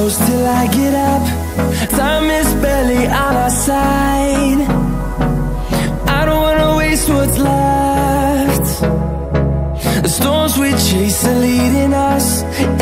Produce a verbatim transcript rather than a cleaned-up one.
close till I get up. Time is barely on our side. I don't wanna waste what's left. The storms we chase are leading us